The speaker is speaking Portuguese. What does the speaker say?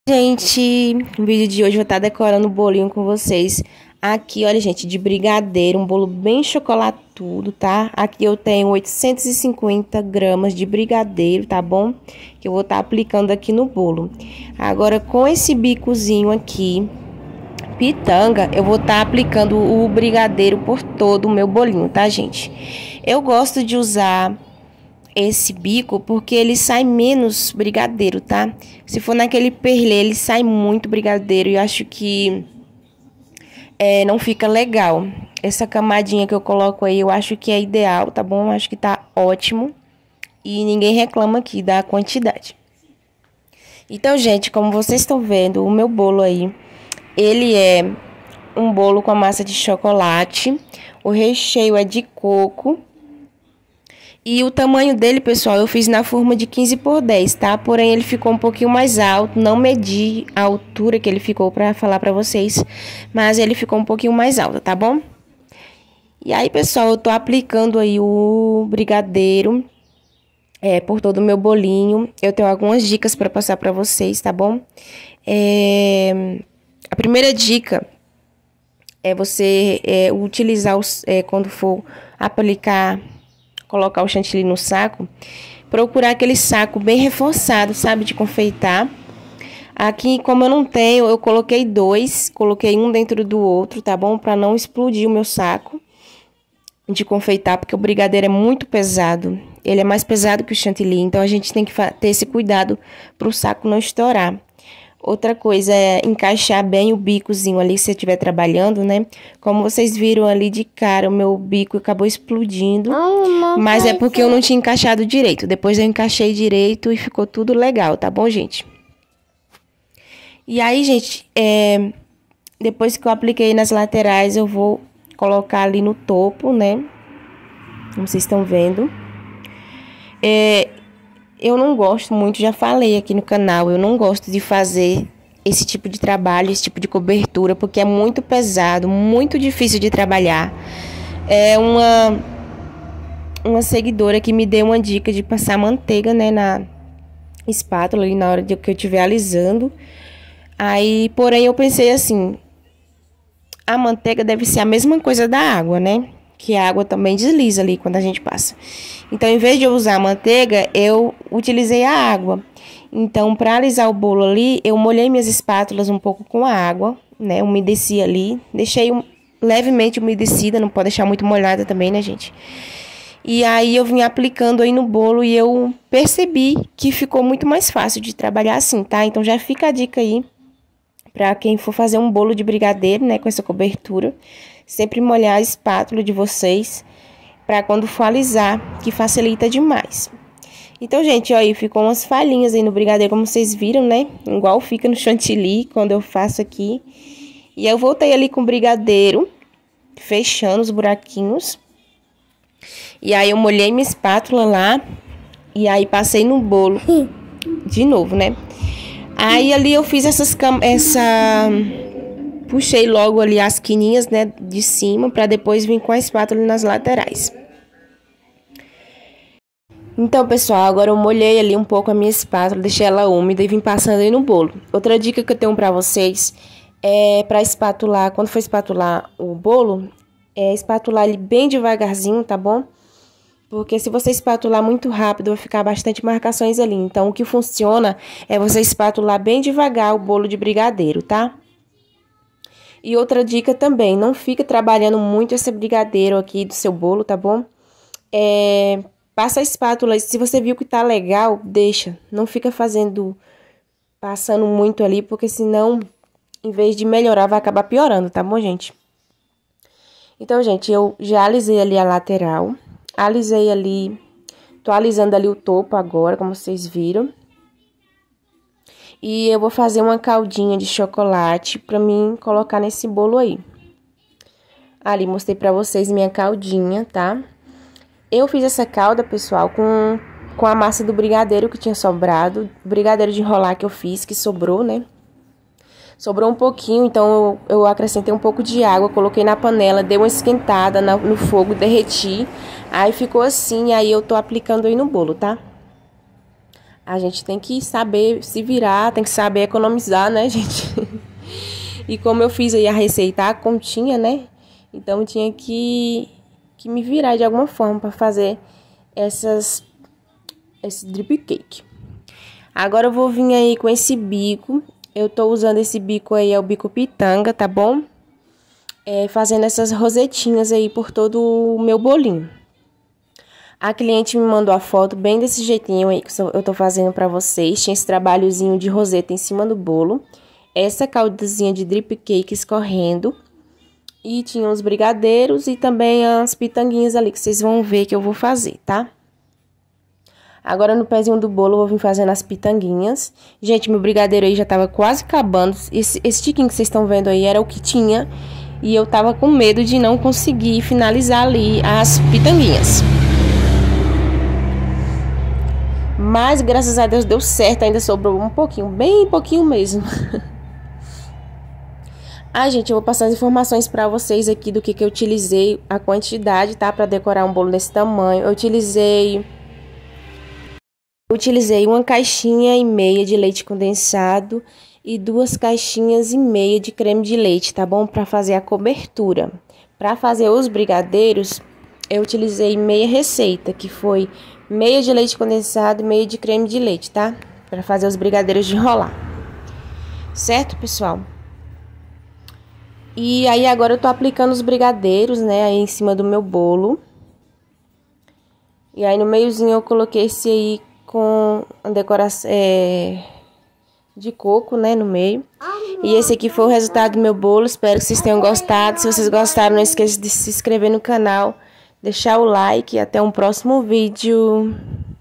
Gente, no vídeo de hoje eu vou estar decorando o bolinho com vocês. Aqui, olha, gente, de brigadeiro, um bolo bem chocolatudo, tá? Aqui eu tenho 850 gramas de brigadeiro, tá bom? Que eu vou estar aplicando aqui no bolo. Agora, com esse bicozinho aqui, pitanga, eu vou estar aplicando o brigadeiro por todo o meu bolinho, tá, gente? Eu gosto de usar esse bico porque ele sai menos brigadeiro, tá? Se for naquele perlê, ele sai muito brigadeiro e eu acho que não fica legal. Essa camadinha que eu coloco aí, eu acho que é ideal, tá bom? Eu acho que tá ótimo e ninguém reclama aqui da quantidade. Então, gente, como vocês estão vendo, o meu bolo aí, ele é um bolo com a massa de chocolate, o recheio é de coco. E o tamanho dele, pessoal, eu fiz na forma de 15 por 10, tá? Porém, ele ficou um pouquinho mais alto. Não medi a altura que ele ficou pra falar pra vocês. Mas ele ficou um pouquinho mais alto, tá bom? E aí, pessoal, eu tô aplicando aí o brigadeiro por todo o meu bolinho. Eu tenho algumas dicas pra passar pra vocês, tá bom? A primeira dica é você utilizar, quando for aplicar... colocar o chantilly no saco, procurar aquele saco bem reforçado, sabe, de confeitar. Aqui, como eu não tenho, eu coloquei dois, coloquei um dentro do outro, tá bom? Para não explodir o meu saco de confeitar, porque o brigadeiro é muito pesado. Ele é mais pesado que o chantilly, então a gente tem que ter esse cuidado para o saco não estourar. Outra coisa é encaixar bem o bicozinho ali, se você estiver trabalhando, né? Como vocês viram ali de cara, o meu bico acabou explodindo. Mas é porque eu não tinha encaixado direito. Depois eu encaixei direito e ficou tudo legal, tá bom, gente? E aí, gente, depois que eu apliquei nas laterais, eu vou colocar ali no topo, né? Como vocês estão vendo. Eu não gosto muito, já falei aqui no canal, eu não gosto de fazer esse tipo de trabalho, esse tipo de cobertura, porque é muito pesado, muito difícil de trabalhar. É uma seguidora que me deu uma dica de passar manteiga, né, na espátula ali na hora que eu estiver alisando. Aí, porém, eu pensei assim, a manteiga deve ser a mesma coisa da água, né? Que a água também desliza ali quando a gente passa. Então, em vez de eu usar a manteiga, eu utilizei a água. Então, para alisar o bolo ali, eu molhei minhas espátulas um pouco com a água, né? Umedeci ali, deixei levemente umedecida, não pode deixar muito molhada também, né, gente? E aí, eu vim aplicando aí no bolo e eu percebi que ficou muito mais fácil de trabalhar assim, tá? Então, já fica a dica aí para quem for fazer um bolo de brigadeiro, né, com essa cobertura. Sempre molhar a espátula de vocês para quando for alisar, que facilita demais. Então, gente, ó, aí ficou umas falhinhas aí no brigadeiro, como vocês viram, né? Igual fica no chantilly quando eu faço aqui. E eu voltei ali com o brigadeiro, fechando os buraquinhos. E aí eu molhei minha espátula lá e aí passei no bolo de novo, né? Aí ali eu fiz puxei logo ali as quininhas, né, de cima, para depois vir com a espátula nas laterais. Então, pessoal, agora eu molhei ali um pouco a minha espátula, deixei ela úmida e vim passando aí no bolo. Outra dica que eu tenho para vocês é para espatular, quando for espatular o bolo, espatular ele bem devagarzinho, tá bom? Porque se você espatular muito rápido, vai ficar bastante marcações ali. Então, o que funciona é você espatular bem devagar o bolo de brigadeiro, tá? E outra dica também, não fica trabalhando muito esse brigadeiro aqui do seu bolo, tá bom? Passa a espátula, se você viu que tá legal, deixa. Não fica passando muito ali, porque senão, em vez de melhorar, vai acabar piorando, tá bom, gente? Então, gente, eu já alisei ali a lateral, alisei ali, tô alisando ali o topo agora, como vocês viram. E eu vou fazer uma caldinha de chocolate pra mim colocar nesse bolo aí. Ali, mostrei pra vocês minha caldinha, tá? Eu fiz essa calda, pessoal, com a massa do brigadeiro que tinha sobrado. O brigadeiro de enrolar que eu fiz, que sobrou, né? Sobrou um pouquinho, então eu acrescentei um pouco de água, coloquei na panela, dei uma esquentada no fogo, derreti. Aí ficou assim, aí eu tô aplicando aí no bolo, tá? A gente tem que saber se virar, tem que saber economizar, né, gente? E como eu fiz aí a receita, a continha, né? Então eu tinha que me virar de alguma forma para fazer esse drip cake. Agora eu vou vir aí com esse bico. Eu tô usando esse bico aí, é o bico pitanga, tá bom? Fazendo essas rosetinhas aí por todo o meu bolinho. A cliente me mandou a foto bem desse jeitinho aí que eu tô fazendo pra vocês. Tinha esse trabalhozinho de roseta em cima do bolo. Essa caldazinha de drip cake escorrendo. E tinha os brigadeiros e também as pitanguinhas ali que vocês vão ver que eu vou fazer, tá? Agora no pezinho do bolo eu vou vir fazendo as pitanguinhas. Gente, meu brigadeiro aí já tava quase acabando. Esse tiquinho que vocês estão vendo aí era o que tinha. E eu tava com medo de não conseguir finalizar ali as pitanguinhas. Mas, graças a Deus, deu certo. Ainda sobrou um pouquinho, bem pouquinho mesmo. Gente, eu vou passar as informações pra vocês aqui do que eu utilizei, a quantidade, tá? Pra decorar um bolo desse tamanho. Eu utilizei 1,5 caixinha de leite condensado e 2,5 caixinhas de creme de leite, tá bom? Pra fazer a cobertura. Pra fazer os brigadeiros, eu utilizei meia receita, que foi meia de leite condensado e meia de creme de leite, tá? Pra fazer os brigadeiros de enrolar. Certo, pessoal? E aí agora eu tô aplicando os brigadeiros, né, aí em cima do meu bolo. E aí no meiozinho eu coloquei esse aí com a decoração de coco, né, no meio. E esse aqui foi o resultado do meu bolo. Espero que vocês tenham gostado. Se vocês gostaram, não esqueça de se inscrever no canal, deixar o like e até um próximo vídeo.